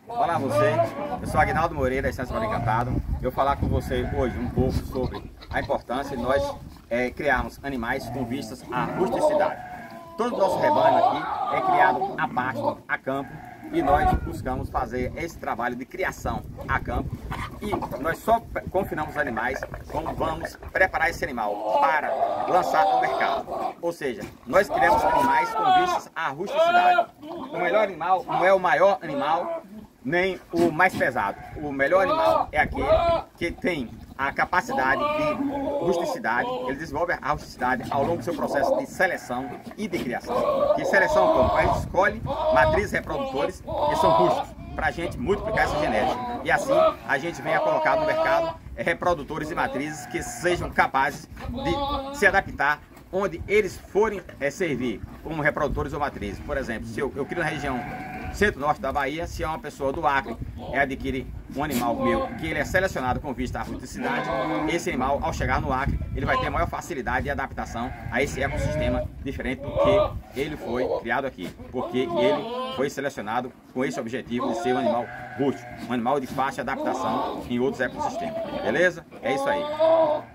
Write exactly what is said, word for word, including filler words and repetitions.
Olá você, eu sou Aguinaldo Moreira, da Estância Vale Encantado. Eu vou falar com você hoje um pouco sobre a importância de nós é, criarmos animais com vistas à rusticidade. Todo o nosso rebanho aqui é criado a pasto, a campo, e nós buscamos fazer esse trabalho de criação a campo, e nós só confinamos os animais quando vamos preparar esse animal para lançar ao mercado. Ou seja, nós criamos animais com vistas à rusticidade. O melhor animal não é o maior animal, nem o mais pesado. O melhor animal é aquele que tem a capacidade de rusticidade, ele desenvolve a rusticidade ao longo do seu processo de seleção e de criação. E seleção como? A gente escolhe matrizes reprodutores que são rústicos, para a gente multiplicar essa genética. E assim a gente vem a colocar no mercado é, reprodutores e matrizes que sejam capazes de se adaptar onde eles forem é, servir como reprodutores ou matrizes. Por exemplo, se eu, eu crio na região centro-norte da Bahia, se é uma pessoa do Acre é adquirir um animal meu que ele é selecionado com vista à rusticidade, esse animal, ao chegar no Acre, ele vai ter maior facilidade de adaptação a esse ecossistema diferente do que ele foi criado aqui, porque ele foi selecionado com esse objetivo de ser um animal rústico, um animal de fácil adaptação em outros ecossistemas. Beleza? É isso aí.